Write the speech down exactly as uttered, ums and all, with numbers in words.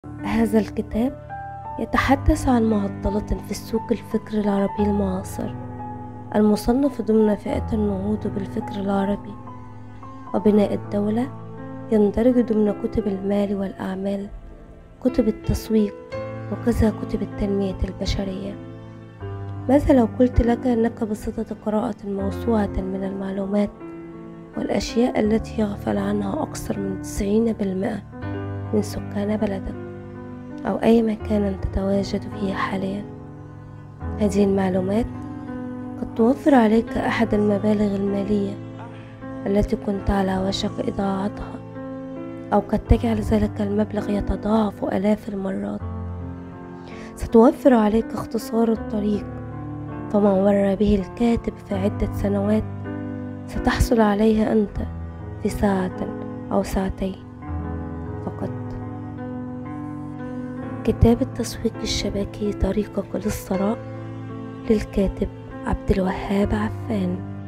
هذا الكتاب يتحدث عن معضلة في السوق الفكر العربي المعاصر، المصنف ضمن فئة النهوض بالفكر العربي وبناء الدولة. يندرج ضمن كتب المال والأعمال، كتب التسويق، وكذا كتب التنمية البشرية. ماذا لو قلت لك أنك بصدد قراءة موسوعة من المعلومات والأشياء التي يغفل عنها أكثر من تسعين بالمئة من سكان بلدك أو أي مكان تتواجد فيه حاليا؟ هذه المعلومات قد توفر عليك أحد المبالغ المالية التي كنت على وشك إضاعتها، أو قد تجعل ذلك المبلغ يتضاعف آلاف المرات. ستوفر عليك اختصار الطريق، فما مر به الكاتب في عدة سنوات ستحصل عليه أنت في ساعة أو ساعتين فقط. كتاب التسويق الشبكي طريقك للثراء، للكاتب عبد الوهاب عفان.